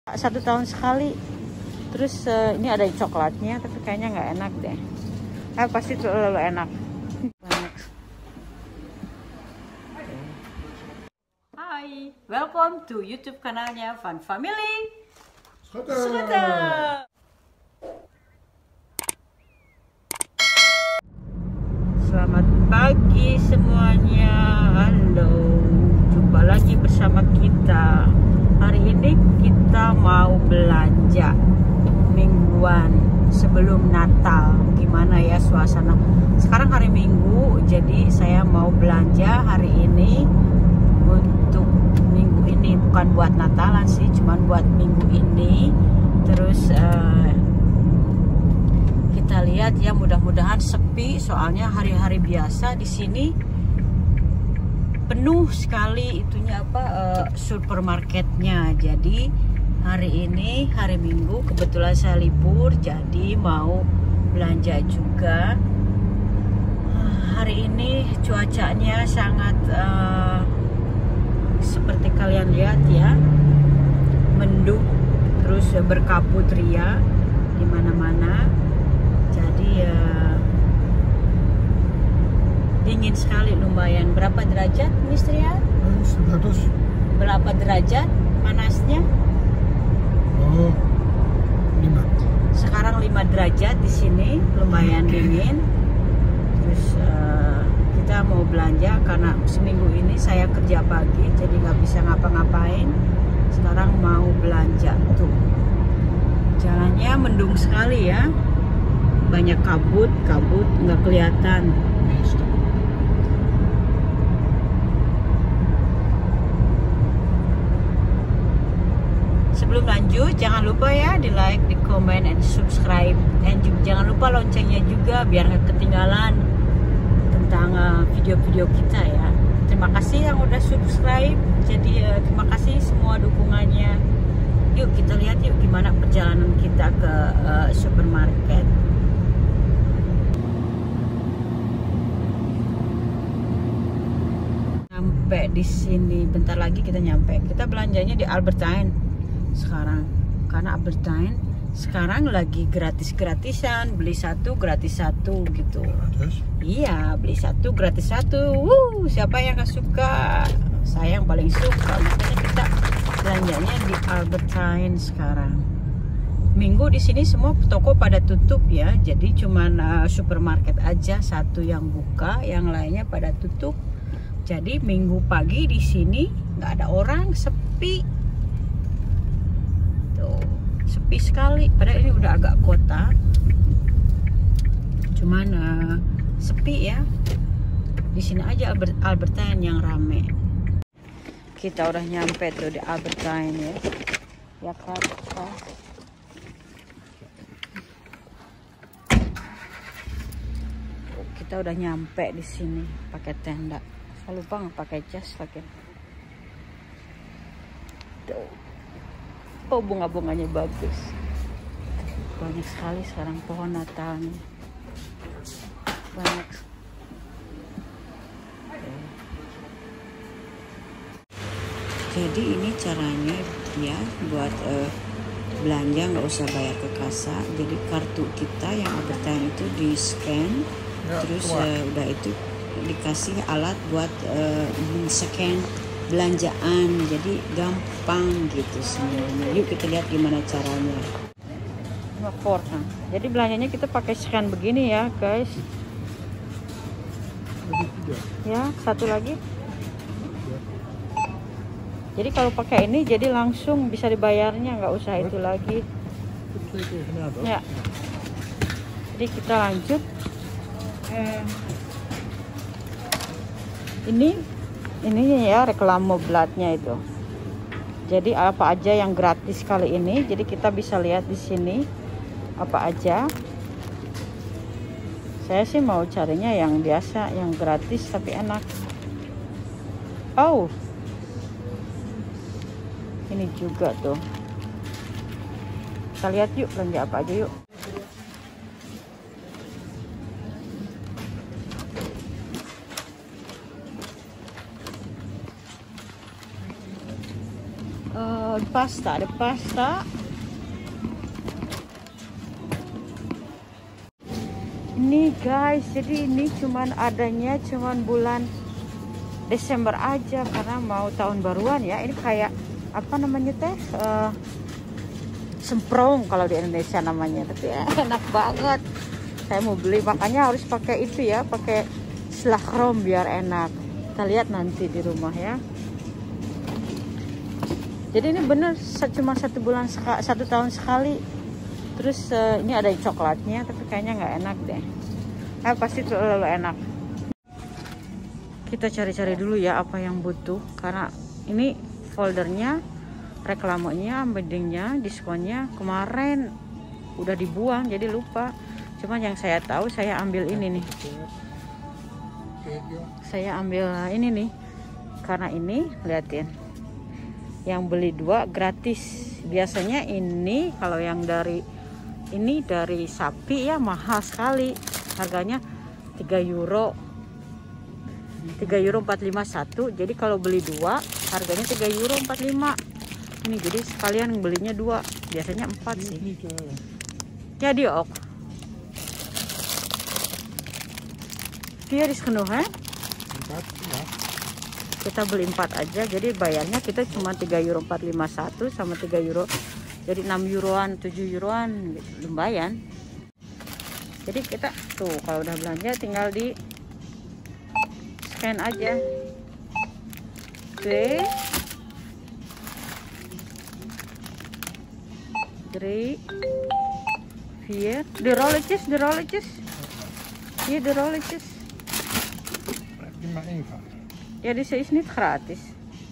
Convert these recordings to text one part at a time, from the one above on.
1 tahun sekali. Terus ini ada coklatnya, tapi kayaknya nggak enak deh. Pasti terlalu enak. Hai, welcome to YouTube kanalnya Fun Family. Sudah. Selamat pagi semuanya. Halo, jumpa lagi bersama kita. Hari ini kita mau belanja mingguan sebelum Natal. Gimana ya suasana? Sekarang hari Minggu, jadi saya mau belanja hari ini untuk minggu ini, bukan buat Natalan sih, cuman buat minggu ini. Terus kita lihat ya, mudah-mudahan sepi, soalnya hari-hari biasa di sini penuh sekali itunya supermarketnya. Jadi hari ini hari Minggu, kebetulan saya libur, jadi mau belanja juga. Hari ini cuacanya sangat seperti kalian lihat ya, mendung, terus berkabut ria di mana-mana. Jadi dingin sekali, lumayan. Berapa derajat, Mister ya? 100. Berapa derajat panasnya? Oh, 5. Sekarang 5 derajat di sini, lumayan dingin. Terus kita mau belanja karena seminggu ini saya kerja pagi, jadi nggak bisa ngapa-ngapain. Sekarang mau belanja tuh. Jalannya mendung sekali ya, banyak kabut nggak kelihatan. Sebelum lanjut, jangan lupa ya di like, di comment, and subscribe, and jangan lupa loncengnya juga biar nggak ketinggalan tentang video-video kita ya. Terima kasih yang udah subscribe. Jadi terima kasih semua dukungannya. Yuk kita lihat yuk gimana perjalanan kita ke supermarket. Sampai di sini, bentar lagi kita nyampe. Kita belanjanya di Albertine sekarang, karena Albertine sekarang lagi gratis-gratisan, beli 1 gratis 1 gitu. Iya, beli 1 gratis 1. Siapa yang gak suka? Saya yang paling suka, makanya kita belanjanya di Albertine sekarang. Minggu di sini semua toko pada tutup ya, jadi cuman supermarket aja satu yang buka, yang lainnya pada tutup. Jadi Minggu pagi di sini nggak ada orang, sepi. Sepi sekali, padahal ini udah agak kota, cuman sepi ya. Di sini aja Albertine yang rame. Kita udah nyampe tuh di Albertine ya, ya kan? Kita udah nyampe di sini pakai tenda. Saya lupa nggak pakai jas lagi. Tuh. Oh, bunga-bunganya bagus. Banyak sekali sekarang pohon Natalnya. Banyak. Jadi ini caranya ya buat belanja nggak usah bayar ke kasa. Jadi kartu kita yang Albertine itu di scan, ya, terus udah itu dikasih alat buat scan belanjaan, jadi gampang gitu semuanya. Yuk kita lihat gimana caranya. Jadi belanjanya kita pakai scan begini ya guys. Ya, satu lagi. Jadi kalau pakai ini jadi langsung bisa dibayarnya, nggak usah itu lagi. Ya. Jadi kita lanjut. Ini ya reklame bladnya itu. Jadi apa aja yang gratis kali ini. Jadi kita bisa lihat di sini apa aja. Saya sih mau carinya yang biasa, yang gratis tapi enak. Oh, ini juga tuh. Kita lihat yuk belanja apa aja yuk. pasta, ada pasta. Ini guys, jadi ini adanya cuman bulan Desember aja karena mau tahun baruan ya. Ini kayak apa namanya teh? Semprong kalau di Indonesia namanya. Tapi enak banget. Saya mau beli, makanya harus pakai itu ya, pakai slagroom biar enak. Kita lihat nanti di rumah ya. Jadi ini bener cuma 1 tahun sekali. Terus ini ada coklatnya, tapi kayaknya nggak enak deh. Pasti terlalu enak. Kita cari-cari dulu ya apa yang butuh, karena ini foldernya, reklamenya, embeddingnya, diskonnya kemarin udah dibuang, jadi lupa. Cuma yang saya tahu, saya ambil ini nih. Saya ambil ini nih, karena ini liatin. Yang beli 2 gratis. Biasanya ini kalau yang dari sapi ya mahal sekali, harganya 3 euro 451. Jadi kalau beli 2 harganya 3 euro 45. Ini jadi sekalian belinya 2, biasanya 4 sih ya. Dia ok dia disepenuh ya. 4 ya. Kita beli 4 aja, jadi bayarnya kita cuma 3 euro 451 sama 3 euro, jadi 6 euroan 7 euroan, lumayan. Jadi kita tuh kalau udah belanja tinggal di scan aja. 3 4 de rolletjes hier, de rolletjes. Ja, deze is niet gratis.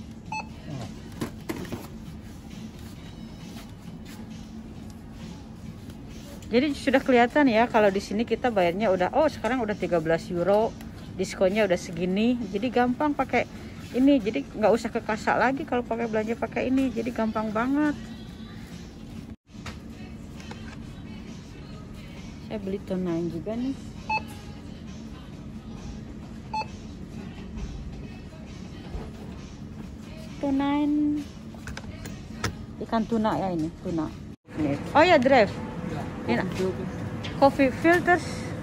Jadi sudah kelihatan ya kalau di sini kita bayarnya udah, oh sekarang udah 13 euro, diskonnya udah segini. Jadi gampang pakai ini, jadi nggak usah ke kasar lagi kalau pakai belanja pakai ini, jadi gampang banget. Saya beli tonine juga nih. Tonine ikan tuna ya, ini tuna. Oh ya, drive. Ini coffee filters.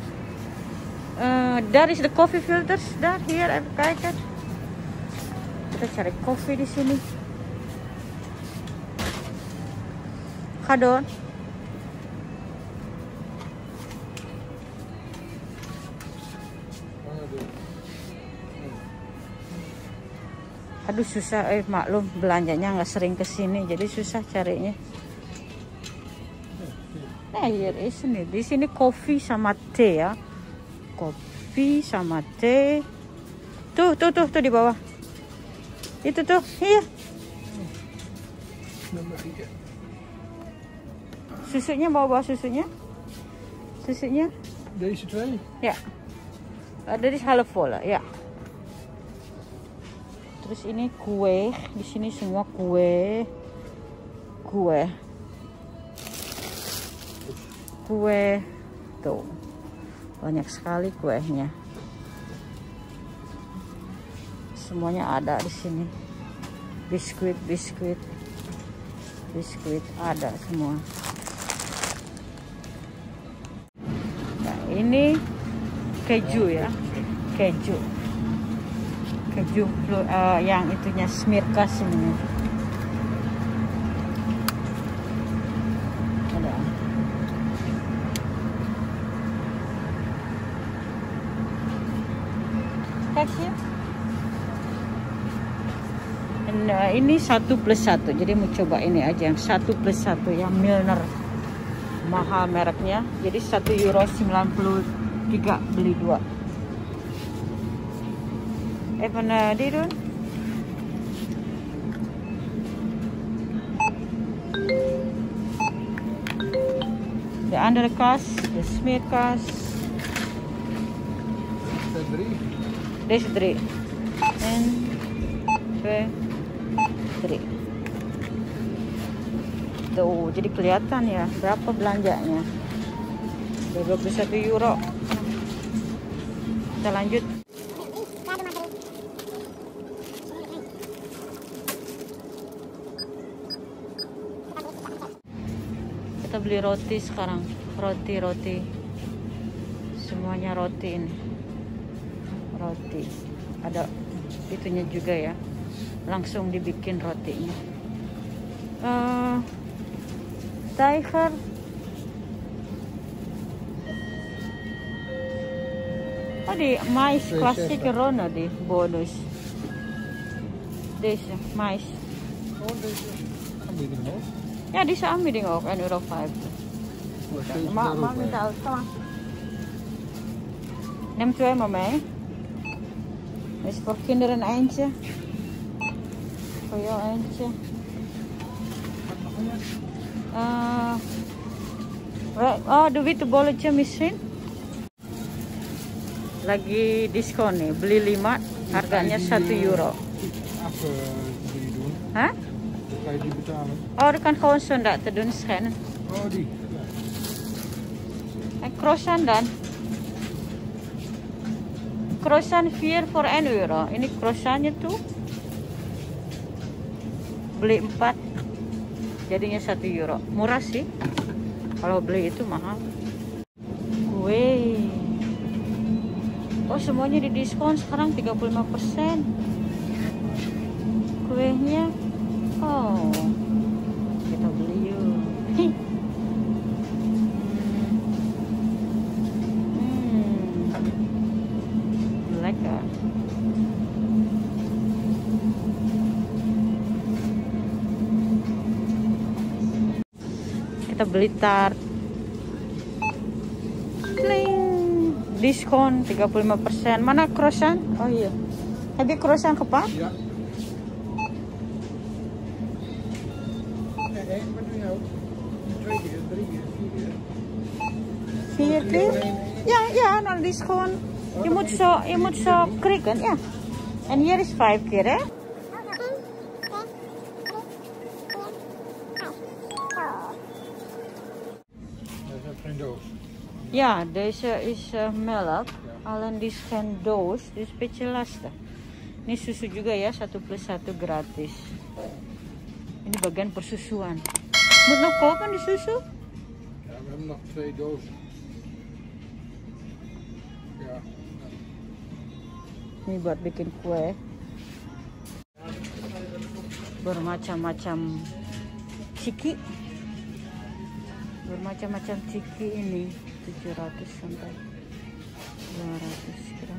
Daar is de coffee filters. Daar, hier even kijken. Kita cari kopi di sini. Ga door. Aduh susah, maklum belanjanya nggak sering kesini, jadi susah carinya. Nah, hier is nih, di sini kopi sama teh ya, kopi sama teh. Tuh di bawah. Itu tuh, iya. Susunya bawa susunya. Susunya. Deze 2? Ya. Ada di half vol ya. Terus ini kue, di sini semua kue. Tuh. Banyak sekali kuenya. Semuanya ada di sini. Biskuit ada semua. Nah, ini keju ya. Keju yang itunya Smirkas ini. Ada. Kasih. Nah, ini 1+1, jadi mau coba ini aja yang 1+1 yang Milner, mahal mereknya, jadi 1 euro 93 beli 2. Even die doen. De andere kas, de smeerkas. Deze 3. 1, 2, 3. Tuh, jadi kelihatan ya berapa belanjanya. 21 euro. Kita lanjut. Kita beli roti sekarang, roti semuanya roti ini, roti ada itunya juga ya, langsung dibikin rotinya. Tiger di mais klasik Rona di bonus. Deze mais. Oh, deze aanbieding ook. Ja, die is aanbieding ook, €1,50. Maar steeds Maak daarop, niet uit, kom maar. Neem 2 maar mee. Dit is voor kinderen eentje. Voor jou eentje. Oh, de witte bolletje misschien. Lagi diskon nih, beli 5 harganya €1. Die doen. Hah? Dan kan je die betalen. Oh, dat kan gewoon zondag te doen scannen. Oh, die. En croissant dan? Croissant 4 voor €1. Ini croissantnya tuh beli 4 jadinya €1. Murah sih. Kalau beli itu mahal. Kue. Oh, semuanya di diskon sekarang 35%. Kuenya. Oh. Kita beli yuk. Lekker. Kita beli tart. Kling. Diskon 35%. Mana croissant? Oh iya. Heb je croissant gepakt? Ja. Nee, maar nu ook. 2 keer, 3 keer, 4 keer. 4 keer? Ja, nou diskon. Je moet zo krikken, ja. En hier is 5 keer, hè? Dat is geen doos. Ja, deze is melk. Alleen die is geen doos, dus een beetje lastig. Ini susu juga ya, 1+1 gratis. Ini bagian persusuan. Moet nog kopen die susu? Ja, we hebben nog 2 dozen. Ja. Ini buat bikin kue. Bermacam-macam ciki. Bermacam-macam ciki ini 700 sampai 200 gram.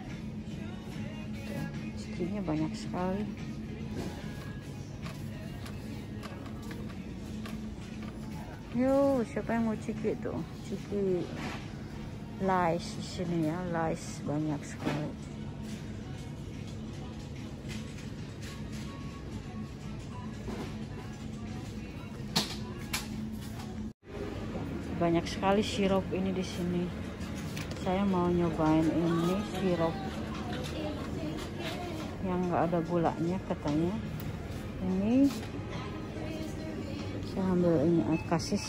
Tuh, cikinya banyak sekali. Yo, siapa yang mau ciki tuh? Ciki lice di sini ya, lice banyak sekali. Banyak sekali sirup ini di sini. Saya mau nyobain ini sirup yang nggak ada gulanya katanya. Ini saya ambil ini kasis.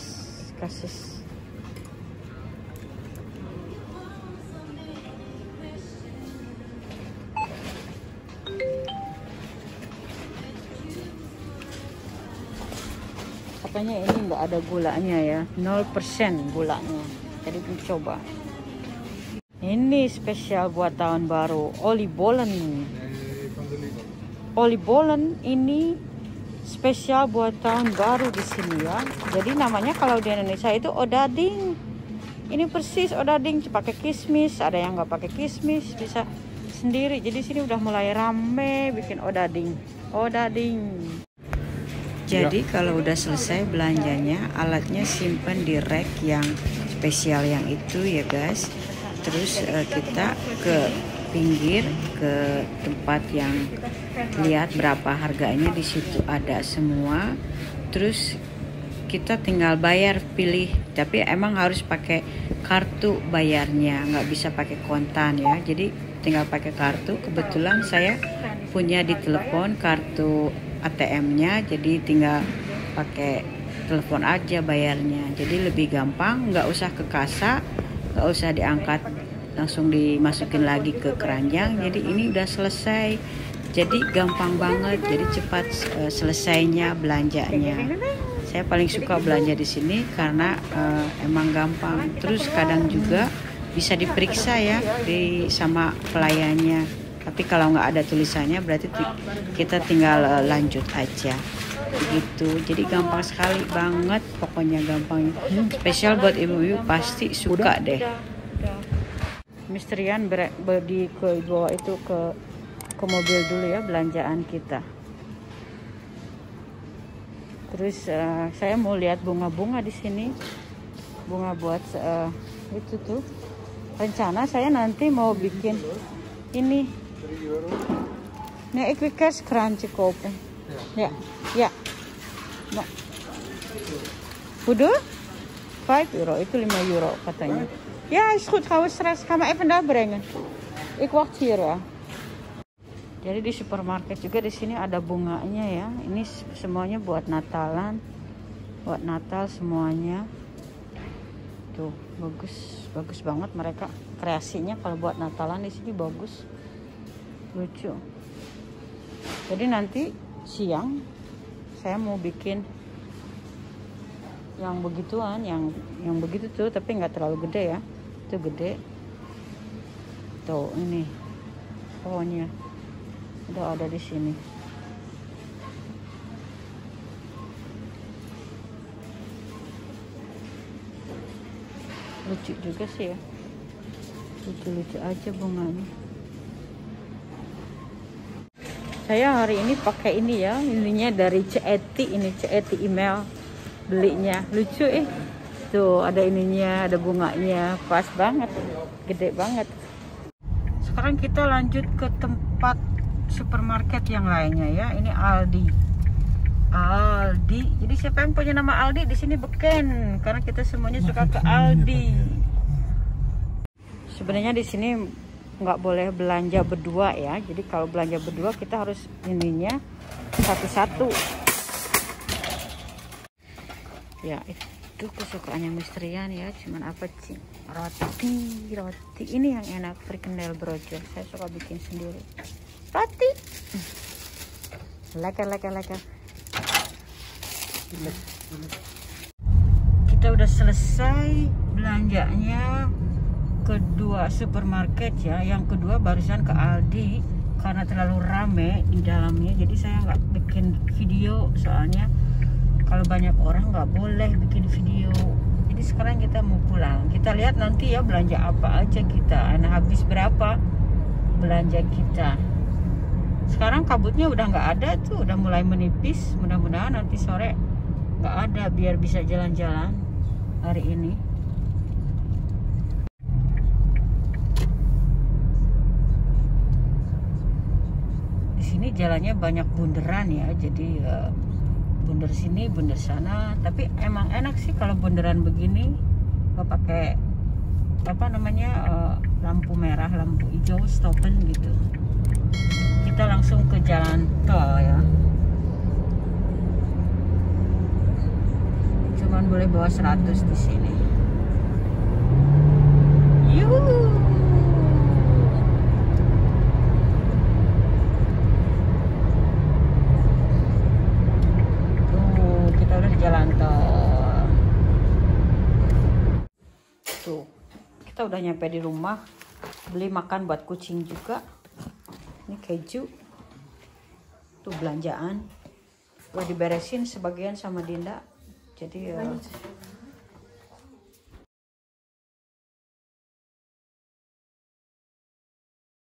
Katanya ini nggak ada gulanya ya, 0% gulanya. Jadi mencoba. Ini spesial buat tahun baru, oliebollen. Oliebollen ini spesial buat tahun baru di sini ya. Jadi namanya kalau di Indonesia itu odading. Ini persis odading, pakai kismis. Ada yang nggak pakai kismis, bisa sendiri. Jadi sini udah mulai rame bikin odading. Jadi kalau udah selesai belanjanya, alatnya simpan di rack yang spesial yang itu ya guys. Terus kita ke pinggir, ke tempat yang lihat berapa harganya, di situ ada semua. Terus kita tinggal bayar, pilih, tapi emang harus pakai kartu bayarnya, nggak bisa pakai kontan ya. Jadi tinggal pakai kartu. Kebetulan saya punya di telepon kartu ATM-nya, jadi tinggal pakai telepon aja bayarnya. Jadi lebih gampang, nggak usah ke kasa, nggak usah diangkat, langsung dimasukin lagi ke keranjang. Jadi ini udah selesai, jadi gampang banget, jadi cepat selesainya belanjanya. Saya paling suka belanja di sini karena emang gampang. Terus kadang juga bisa diperiksa ya sama pelayannya. Tapi kalau nggak ada tulisannya berarti kita tinggal lanjut aja. Begitu. Jadi gampang sekali banget, pokoknya gampang. Spesial buat ibu-ibu pasti suka deh. Mistrian bawa itu ke mobil dulu ya belanjaan kita. Terus saya mau lihat bunga-bunga di sini. Bunga buat itu tuh. Rencana saya nanti mau bikin ini. Nih ikwikas krantje kopen. Ja, ja. No. Hoeveel? 5 euro. Itu 5 euro katanya. Ja, is goed. Gaan we straks. Ga maar even daar brengen. Ik wacht hier ya. Jadi di supermarket juga di sini ada bunganya ya. Ini semuanya buat Natalan, buat Natal semuanya. Tuh bagus banget mereka kreasinya kalau buat Natalan di sini bagus, lucu. Jadi nanti siang saya mau bikin yang begituan, yang begitu tuh, tapi nggak terlalu gede ya. Itu gede. Tuh ini pohonnya. Udah ada di sini. Lucu juga sih ya. Lucu-lucu aja bunganya. Saya hari ini pakai ini ya. Ininya dari Ceeti. Ini Ceeti email belinya. Lucu Tuh ada ininya, ada bunganya. Pas banget. Gede banget. Sekarang kita lanjut ke tempat supermarket yang lainnya ya. Ini Aldi. Jadi siapa yang punya nama Aldi di sini beken, karena kita semuanya suka ke Aldi. Sebenarnya di sini nggak boleh belanja berdua ya. Jadi kalau belanja berdua kita harus ininya satu-satu. Ya itu kesukaannya Mistrian ya. Cuman apa sih? Roti. Ini yang enak, frikandel brojol. Saya suka bikin sendiri. Roti leker. Kita udah selesai belanjanya kedua supermarket ya. Yang kedua barusan ke Aldi karena terlalu rame di dalamnya, jadi saya nggak bikin video soalnya kalau banyak orang nggak boleh bikin video. Jadi sekarang kita mau pulang. Kita lihat nanti ya belanja apa aja kita. Nah habis berapa belanja kita. Sekarang kabutnya udah nggak ada tuh, udah mulai menipis. Mudah-mudahan nanti sore nggak ada biar bisa jalan-jalan hari ini. Di sini jalannya banyak bunderan ya, jadi bunder sini, bunder sana. Tapi emang enak sih kalau bunderan begini, nggak pakai apa namanya lampu merah, lampu hijau, stoppen gitu. Kita langsung ke jalan tol ya. Cuman boleh bawa 100 di sini. Yuhu. Tuh, kita udah di jalan tol. Tuh, kita udah nyampe di rumah. Beli makan buat kucing juga. Ini keju, tuh belanjaan, udah diberesin sebagian sama Dinda, jadi